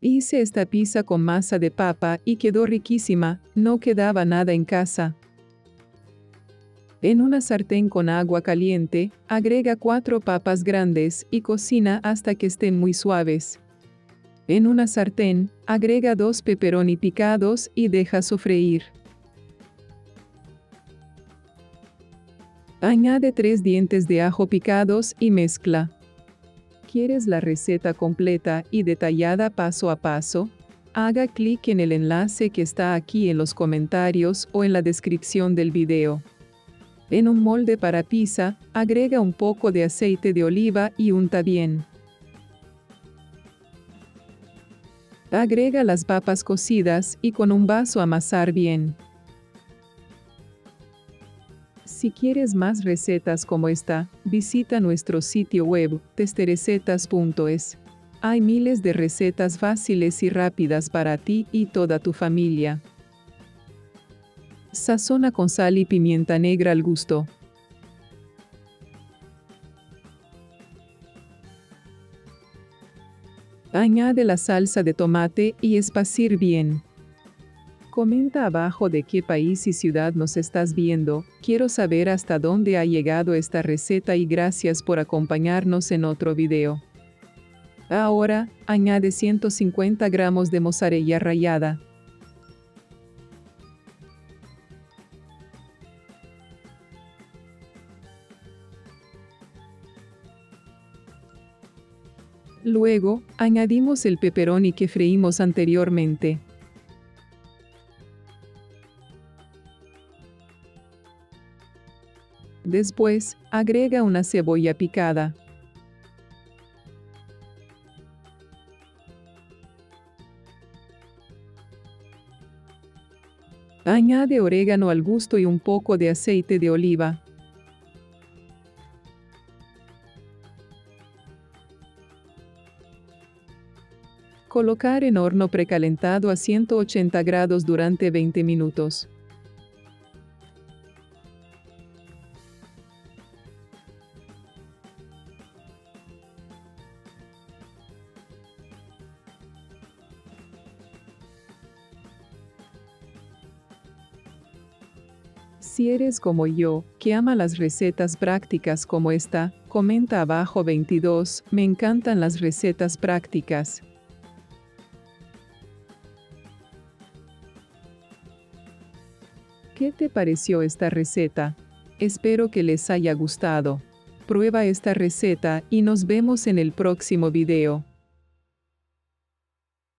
Hice esta pizza con masa de papa y quedó riquísima, no quedaba nada en casa. En una sartén con agua caliente, agrega 4 papas grandes y cocina hasta que estén muy suaves. En una sartén, agrega 2 pepperoni picados y deja sofreír. Añade 3 dientes de ajo picados y mezcla. ¿Quieres la receta completa y detallada paso a paso? Haga clic en el enlace que está aquí en los comentarios o en la descripción del video. En un molde para pizza, agrega un poco de aceite de oliva y unta bien. Agrega las papas cocidas y con un vaso amasar bien. Si quieres más recetas como esta, visita nuestro sitio web, testerecetas.es. Hay miles de recetas fáciles y rápidas para ti y toda tu familia. Sazona con sal y pimienta negra al gusto. Añade la salsa de tomate y esparcir bien. Comenta abajo de qué país y ciudad nos estás viendo. Quiero saber hasta dónde ha llegado esta receta y gracias por acompañarnos en otro video. Ahora, añade 150 gramos de mozzarella rallada. Luego, añadimos el pepperoni que freímos anteriormente. Después, agrega una cebolla picada. Añade orégano al gusto y un poco de aceite de oliva. Colocar en horno precalentado a 180 grados durante 20 minutos. Si eres como yo, que ama las recetas prácticas como esta, comenta abajo 22, me encantan las recetas prácticas. ¿Qué te pareció esta receta? Espero que les haya gustado. Prueba esta receta y nos vemos en el próximo video.